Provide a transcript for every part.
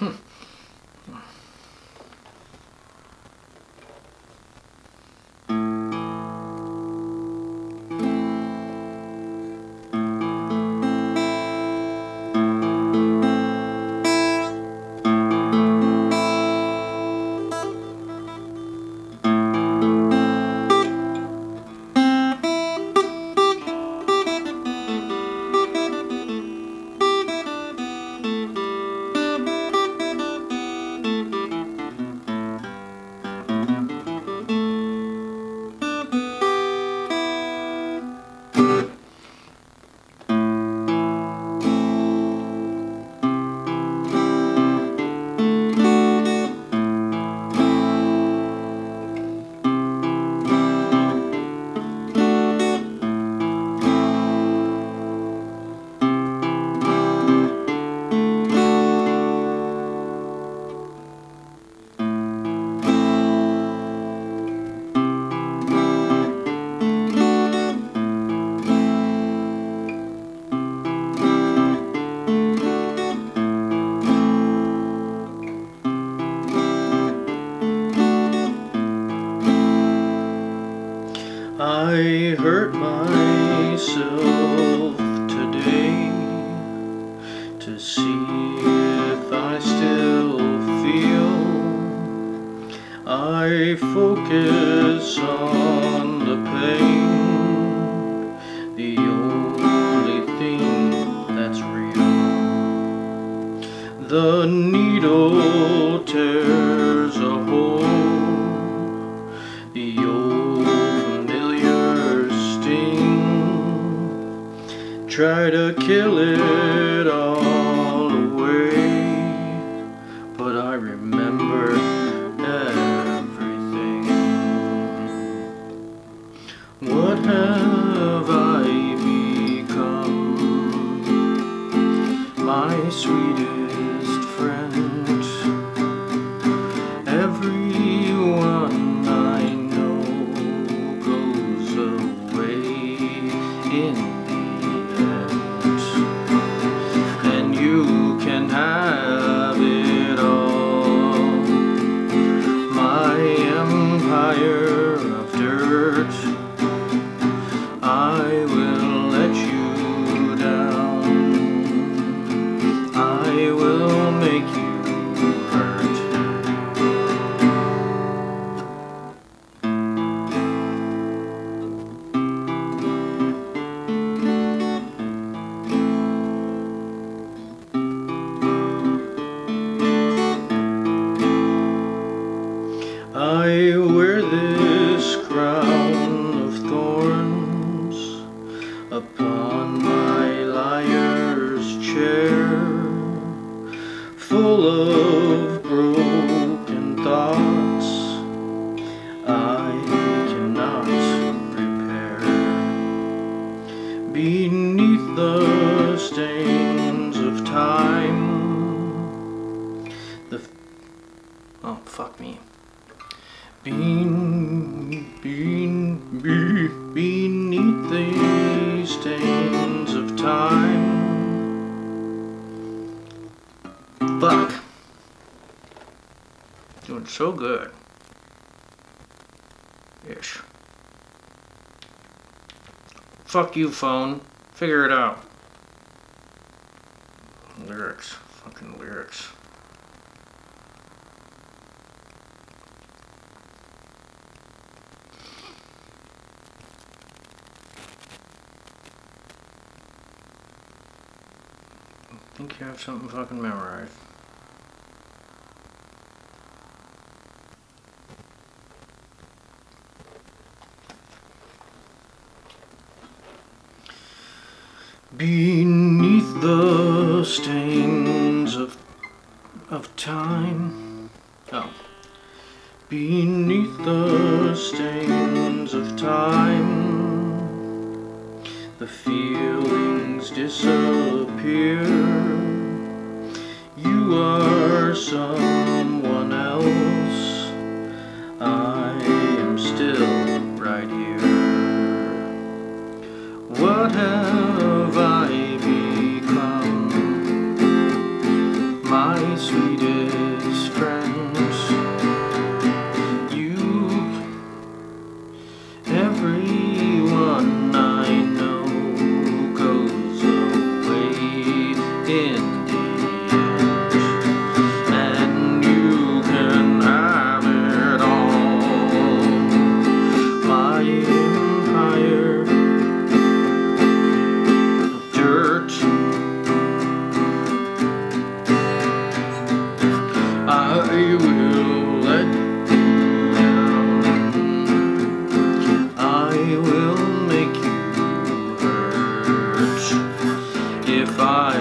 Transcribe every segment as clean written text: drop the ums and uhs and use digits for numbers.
I hurt myself today to see if I still feel. I focus on the pain, the only thing that's real. The needle tears a hole, the old try to kill it all away, but I remember everything. What have I become? My sweetest friend. Everyone I know goes away in have it all. My empire of dirt, I will let you down. I will make you hurt. I wear this crown of thorns upon my liar's chair, full of broken thoughts I cannot repair. Beneath the stains of time, oh, fuck me. Beneath the stains of time. Fuck. Doing so good. Ish. Fuck you, phone. Figure it out. Lyrics. Fucking lyrics. I think you have something fucking memorized. Beneath the stains of time. Oh. Beneath the stains of time, the feelings disappear. You are someone else. I am still right here. What have I become? My sweetest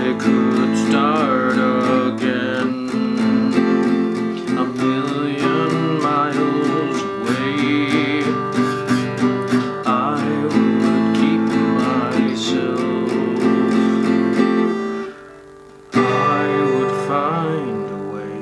I could start again, a million miles away. I would keep myself, I would find a way.